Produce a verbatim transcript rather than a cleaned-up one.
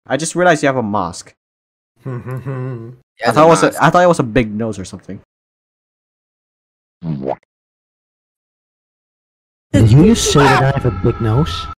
I just realized you have a mask. He I has thought a it was a, mask. I thought it was a big nose or something. Did you just say that I have a big nose?